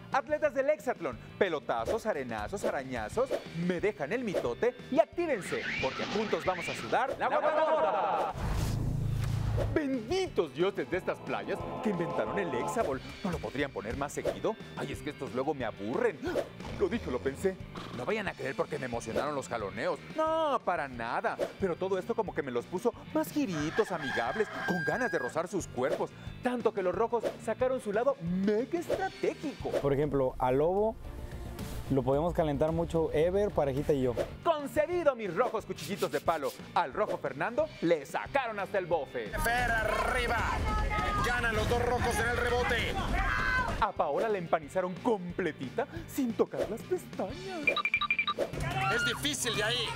Atletas del hexatlón, pelotazos, arenazos, arañazos, me dejan el mitote y actívense, porque juntos vamos a sudar la guapabota. Benditos dioses de estas playas que inventaron el hexabol. ¿No lo podrían poner más seguido? Ay, es que estos luego me aburren. Lo dije, lo pensé. No vayan a creer porque me emocionaron los jaloneos. No, para nada. Pero todo esto como que me los puso más giritos, amigables, con ganas de rozar sus cuerpos. Tanto que los rojos sacaron su lado mega estratégico. Por ejemplo, al lobo lo podemos calentar mucho Ever, Parejita y yo. Concedido, mis rojos cuchillitos de palo. Al rojo Fernando le sacaron hasta el bofe. Fer arriba. Ganan los dos rojos en el rebote. A Paola la empanizaron completita sin tocar las pestañas. Es difícil de ahí.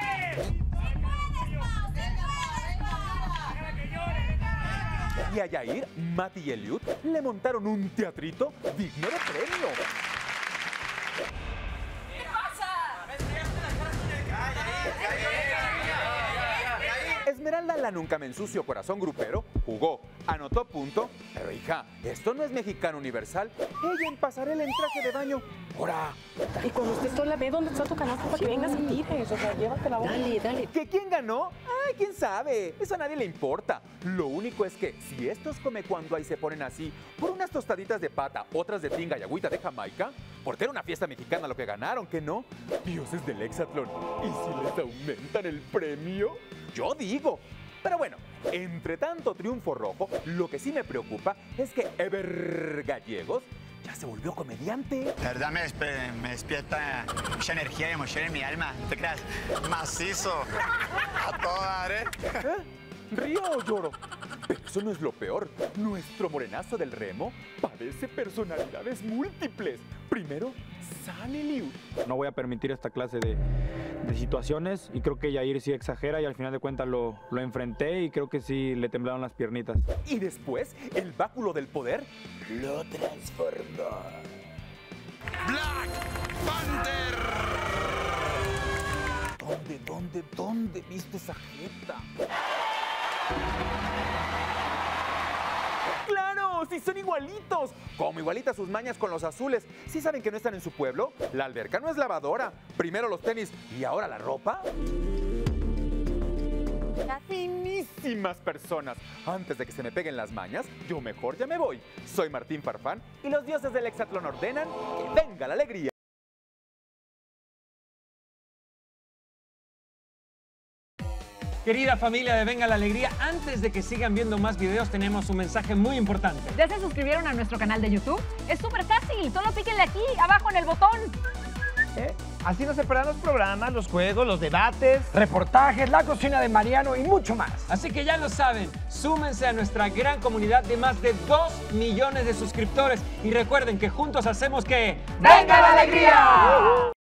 Y a Yair, Mati y Eliud le montaron un teatrito digno de premio. Esmeralda, la nunca me ensucio corazón grupero, jugó, anotó punto, pero hija, esto no es mexicano universal. Ella en pasarela en traje de baño. ¡Hora! Y cuando estés sola, ve dónde está tu canasta para que vengas y tires. O sea, llévatela. Dale, dale. ¿Que quién ganó? Ay, quién sabe. Eso a nadie le importa. Lo único es que si estos come cuando ahí se ponen así, por unas tostaditas de pata, otras de tinga y agüita de Jamaica, porque era una fiesta mexicana lo que ganaron, ¿que no? Dioses del hexatlón. ¿Y si les aumentan el premio? Yo digo. Pero bueno, entre tanto triunfo rojo, lo que sí me preocupa es que Ever Gallegos ya se volvió comediante. La verdad me despierta mucha energía y emoción en mi alma. No te creas, macizo. A todo dar, ¿eh? ¿Río o lloro? Pero eso no es lo peor. Nuestro morenazo del remo padece personalidades múltiples. Primero, San Eliud. No voy a permitir esta clase de situaciones y creo que Yair sí exagera y al final de cuentas lo enfrenté y creo que sí le temblaron las piernitas. Y después, el báculo del poder lo transformó. Black Panther. ¿Dónde viste esa jeta? ¡Claro! ¡Sí son igualitos! Como igualitas sus mañas con los azules. ¿Sí saben que no están en su pueblo? La alberca no es lavadora. Primero los tenis y ahora la ropa. Finísimas personas. Antes de que se me peguen las mañas, yo mejor ya me voy. Soy Martín Farfán y los dioses del hexatlón ordenan que venga la alegría. Querida familia de Venga la Alegría, antes de que sigan viendo más videos, tenemos un mensaje muy importante. ¿Ya se suscribieron a nuestro canal de YouTube? Es súper fácil, solo píquenle aquí, abajo en el botón. Así no se perderán los programas, los juegos, los debates, reportajes, la cocina de Mariano y mucho más. Así que ya lo saben, súmense a nuestra gran comunidad de más de 2 millones de suscriptores y recuerden que juntos hacemos que... ¡Venga la alegría!